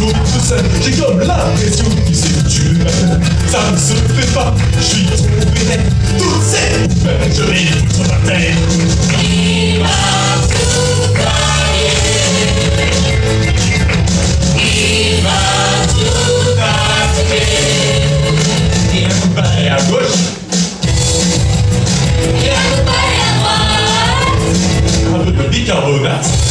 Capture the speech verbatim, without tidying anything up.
retrouve tout seul. J'ai comme l'impression qu'il s'est le matin. Ça ne se fait pas, je suis tombé net. Toutes ces poubelles, je vais les foutre par terre. Il va tout balayer. Il va tout attaquer. Et un coup de balai à gauche. Et un coup de balai à droite. Un peu de bicarbonate.